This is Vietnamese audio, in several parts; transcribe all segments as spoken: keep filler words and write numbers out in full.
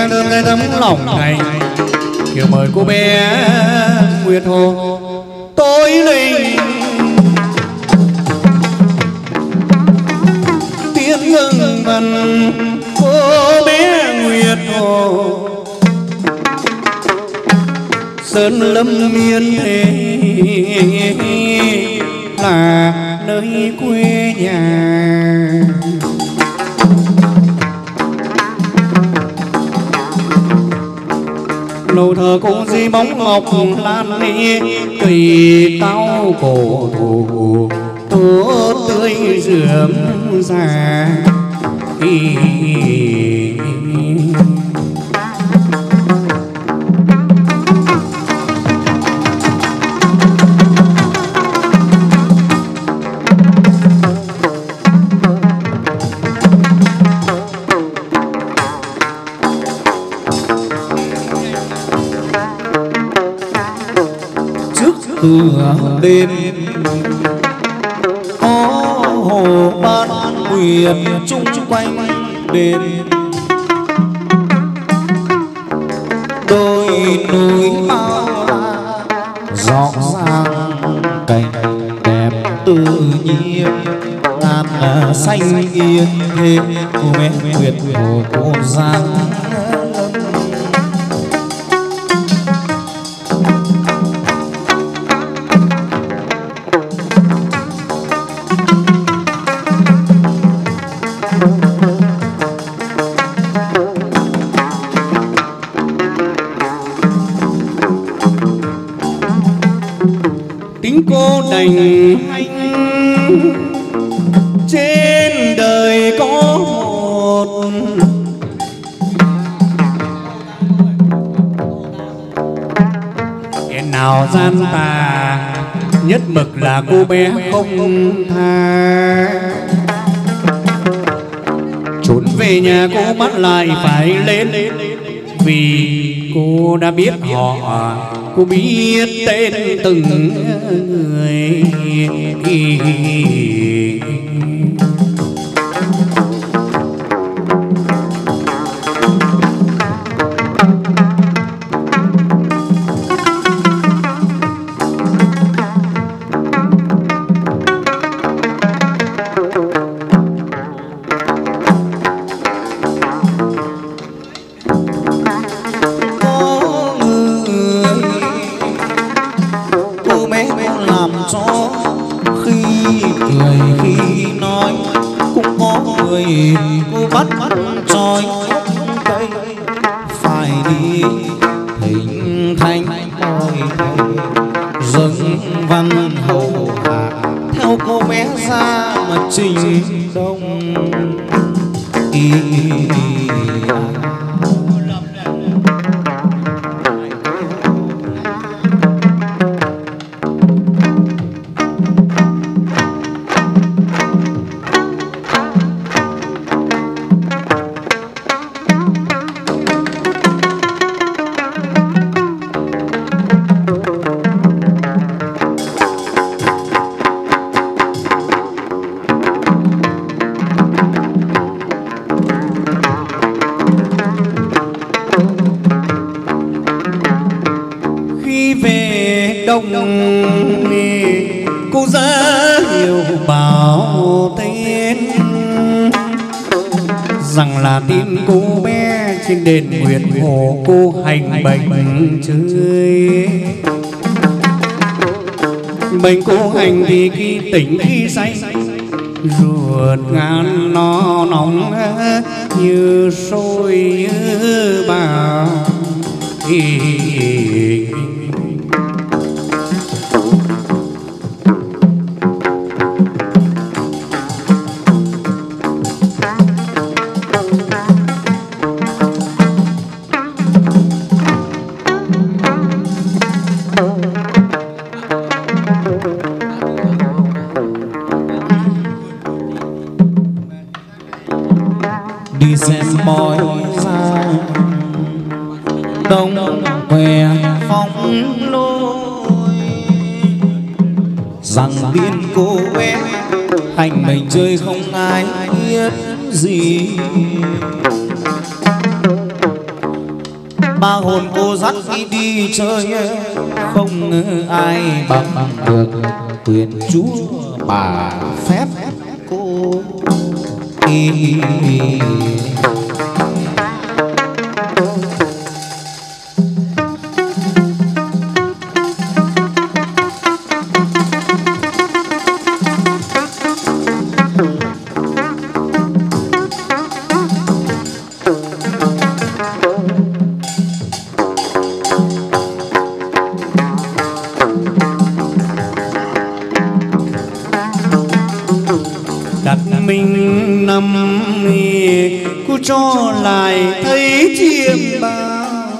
đơn cái tấm lòng này kiểu mời cô bé Nguyệt Hồ tối linh tiếng ngân vần cô bé Nguyệt Hồ sơn lâm miên thế là nơi quê nhà. Lầu thờ cô di bóng ngọc lan ni tùy tao cổ thụ tốt tươi rượm già. Từ đêm có hồ bát huyền chung quanh đền đôi núi bao rõ ràng cảnh đẹp tự nhiên ngàn xanh yên thế cô bé Nguyệt Hồ cô Giang. Cô đành anh trên đời có một kẻ nào gian tà nhất mực là cô bé không tha. Trốn về nhà cô mắt lại phải lên vì cô đã biết họ, cô biết tên từng người. Cô bắt trôi cây phải đi thỉnh thanh ôi thầy dâng văn hầu hạ theo cô bé ra mà trình đông. Ý cô ra hiểu bảo tên rằng là tin cô bé trên đền Nguyệt Hồ cô hành bệnh chơi. Bệnh cô hành thì khi tỉnh khi say ruột gan nó nóng như sôi như bào. Đi xem bói ra đông què phong lôi rằng điên cô bé hành mình chơi không ai biết gì. Ba hồn cô dắt đi đi chơi, không ai bằng được quyền chúa bà phép cô. Cho lại thấy chiêm bao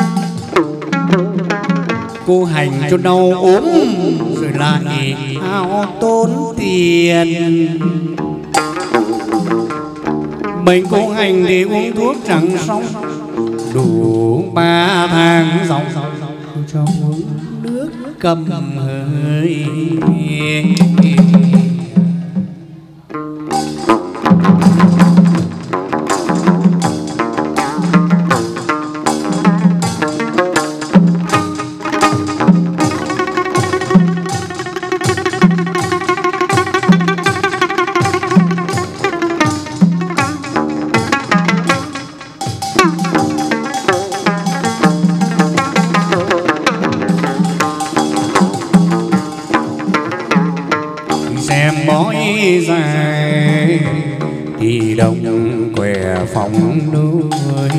cô hành cho đau ốm rồi lại hao tốn tiền. Bệnh cô hành thì uống thuốc chẳng xong đủ ba tháng dòng cho uống nước cầm hơi. Dài thì đông què phòng nuôi,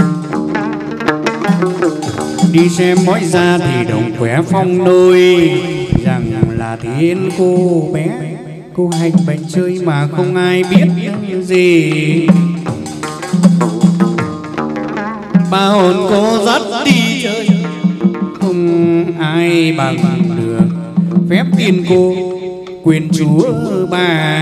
đi xem bói ra thì đồng khỏe phong nuôi rằng là thiên cô bé cô hành bệnh chơi mà không ai biết gì. Ba hồn cô dắt đi chơi không ai bằng được phép tiên cô quyền chúa bà.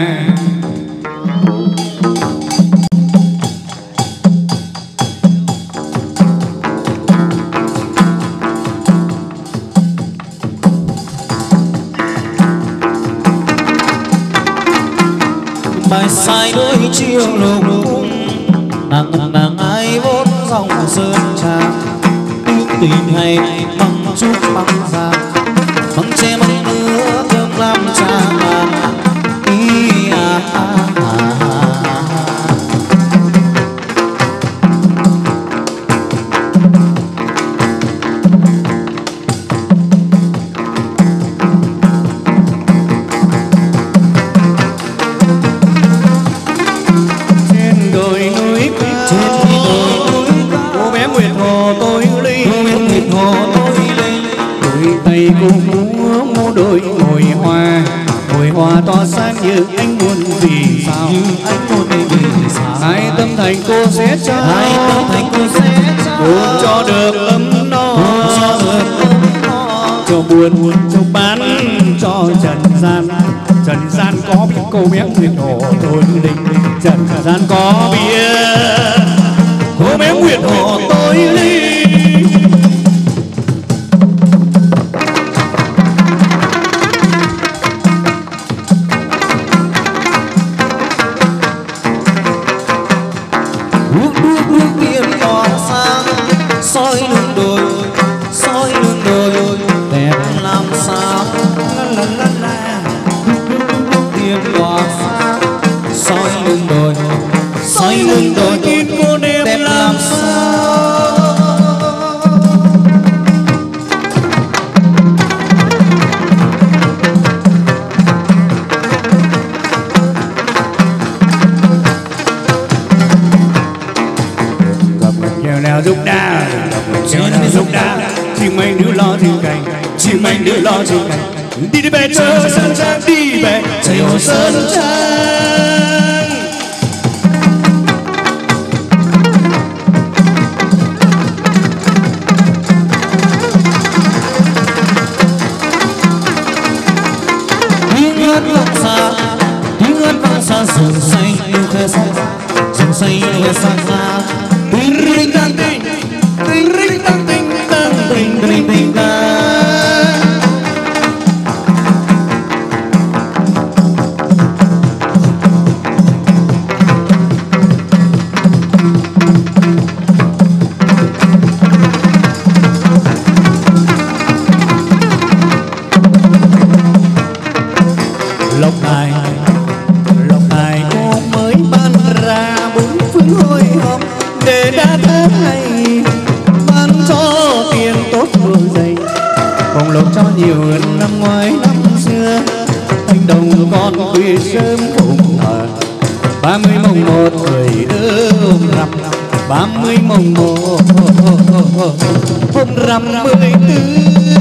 Bài sai đôi chiều lục cung nàng nàng ai vốn dòng sơn trà tiếng tình hay bằng chút bằng da bằng che bằng nước thơm làm trà ý à, à, à, à. Cô múa múa đôi mồi hoa, mồi hoa tỏa sáng như anh muốn vì sao, anh muốn vì sao. Hai tâm thành cô sẽ trao, hai tâm thành cô sẽ trao, cô cho được ấm no, cho được ấm no, cho buồn cho bán cho trần gian. Trần gian có biết cô bé Nguyệt Hồ tôi linh, trần gian có biết cô bé Nguyệt Hồ tôi linh. soi lưng đồi, soi lưng đồi đẹp làm sao la la la la tiếng tỏa sáng. Soi lưng đồi, soi lưng đồi nhìn cô đẹp, đẹp làm sao. Nào giúp đà, treo nào giúp đà, chim anh đứa lo trên cành, chim anh đứa lo trên cành. Đi đi về chờ sơn trang, đi về chờ sơn trang. Tiếng hát vang xa, tiếng hát vang xa rừng xanh yêu khe xa, rừng xanh yêu xa xa. Tình rinh tăng tình, tình rinh tăng tình, tăng tình tình tình ta. nhiều hơn năm ngoái năm xưa. Thanh đồng con khuya sớm cùng thờ ba mươi mồng một người đỡ ôm rằm ba mươi mồng một hôm rằm mười tư.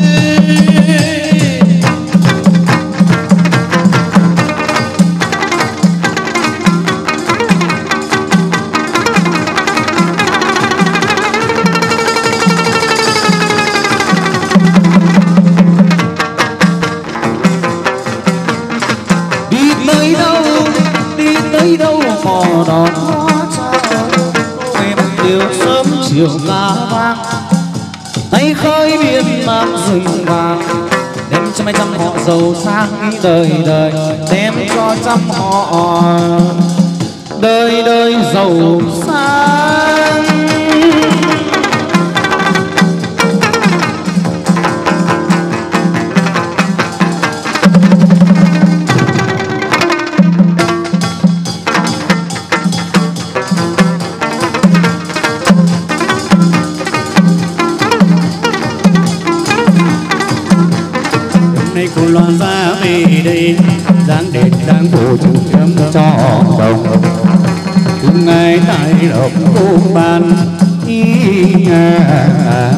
Mò đón hoa trao em điều sớm chiều ca vang tay khơi biên mang rừng vàng đem cho mấy trăm họ giàu sang đời đời đem cho trăm họ đời đời giàu sang. Cô loan ra về đây dáng đẹp dáng bộ chung chấm cho đồng cùng ngày tại lộc cô ban ý à.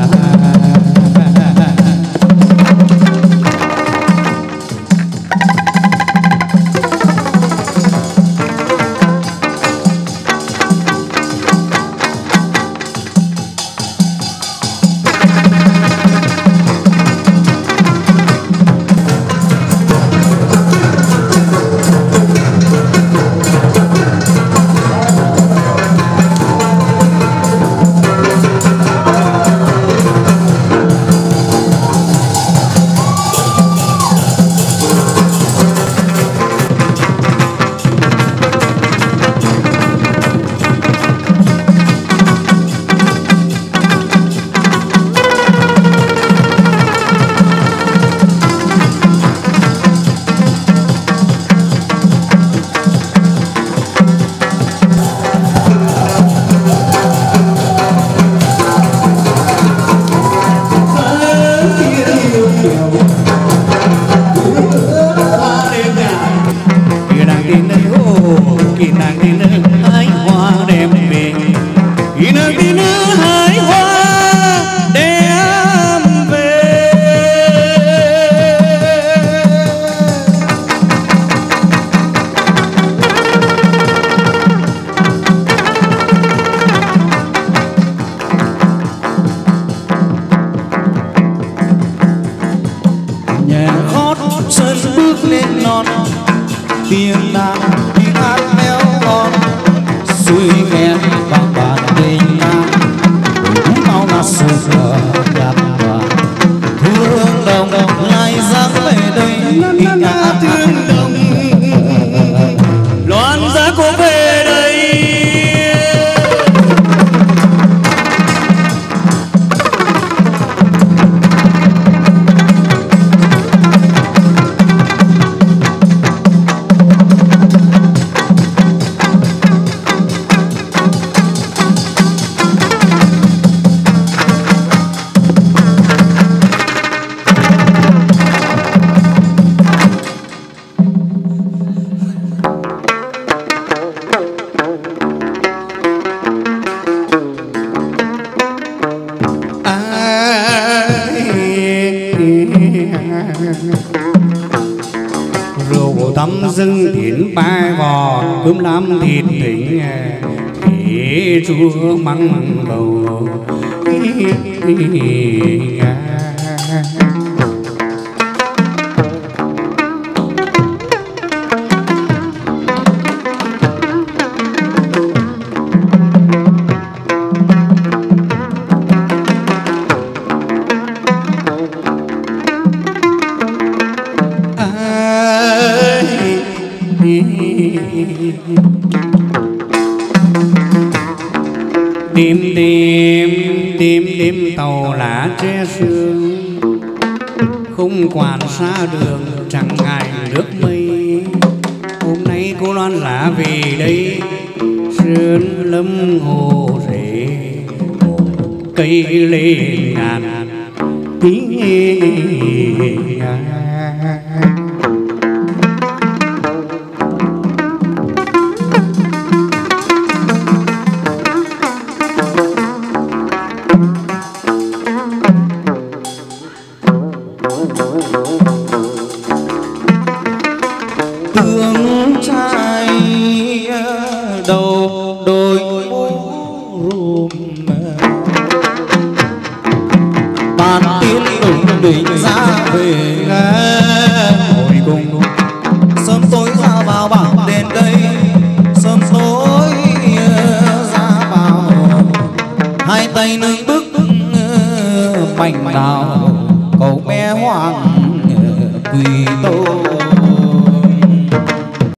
tiếng nàng tiếng hát méo con suy khen vang vang tình nàng cũng mau là sự giờ nhạt nhòa thương đồng lại dáng về đây ngã thương đồng loan giá cô về đây. Rượu tắm dưng thiến bài vò cơm lam thịt thịnh thế chúa măng bầu đêm đêm đêm đêm tàu lá tre sương không quản xa đường chẳng ngại nước mây. Hôm nay cô Loan lá về đây sơn lâm hồ rễ cây lên ngàn ký tướng trai đầu đôi rùm bàn tiến đủng đỉnh ra về ngồi cùng sớm tối ra vào bảng đền đây sớm tối ra vào hai tay nâng bức bành đào cậu bé hoàng quỳ tô